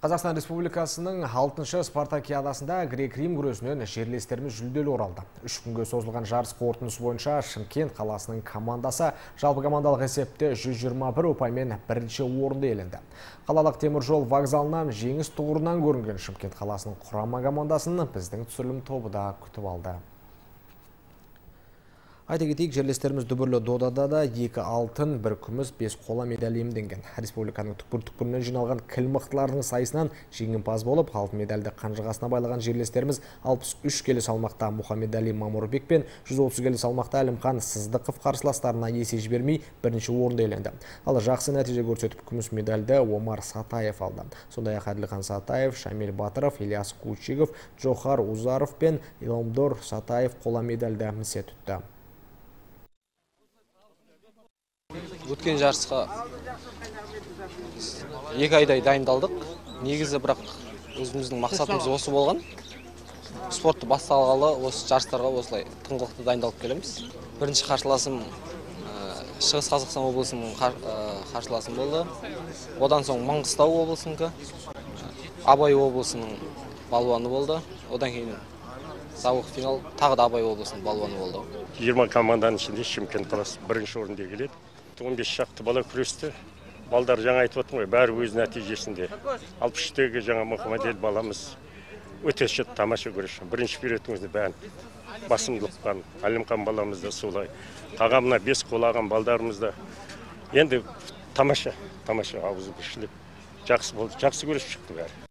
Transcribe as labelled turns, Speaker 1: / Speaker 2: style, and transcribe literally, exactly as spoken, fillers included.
Speaker 1: Қазақстан Республикасының алтыншы спартакиадасында грек-рим күресінен жерлестеріміз жүлделі оралды. Үш күнге созылған жарыс қорытындысы бойынша Шымкент қаласының командасы жалпы командалық есепте жүз жиырма бір ұпаймен бірінші орынды иеленді. Қалалық теміржол вокзалынан жеңіс тұғырынан көрінген Шымкент қаласының құрама командасын біздің түсірілім тобы да күтіп алды. Айта кетейік, жерлестеріміз дүбірлі додада да екі алтын, бір күміс, бес қола медаль иемденген. Республиканың түкпір-түкпірінен жиналған кіл мықтылардың сайысынан жеңімпаз болып, алтын медальді қанжығасына байлаған жерлестеріміз алпыс үш келі салмақта Мұхаммедали Мамурбек пен жүз отыз келі салмақта Әлімхан Сыздықов қарсыластарына есе жібермей бірінші орынды иеленді. Ал жақсы нәтиже көрсетіп, күміс медальді Омар Сатаев алды. Сондай-ақ Әділхан Сатаев, Шамил Батыров, Ильяс Кучигов, Джохар Узаров пен Иламдор Сатаев қола медальді місе тұтты.
Speaker 2: Өткен жарысқа екі айдай дайындалдық. Негізі бірақ өзіміздің мақсатымыз осы болған. Спортты басталғалы осы жарыстарға осылай тыңғылықты дайындалып келеміз. Бірінші қарсыласым Шығыс Қазақстан облысының қарсыласым болды. Одан соң Маңғыстау облысынікі, Абай облысының балуаны болды. Одан кейін сауық финал тағы да Абай облысының балуаны болды.
Speaker 3: жиырма команданың ішінде Шымкент қаласы бірінші орында келеді. он бес шақты бала күресті. Балдар жаңа айтып отырмын ғой, бәрі өз нәтижесінде. алпыс үштегі жаңа Мұхаммедел баламыз өте шыт, тамаша күресші. Бірінші периодымызда бәрін басымдылыққан. Әлімхан баламыз да солай. Қағамына бес қолаған балдарымыз да енді тамаша, тамаша ауызы күшіліп жақсы болды. Жақсы күрес шықты бәрі.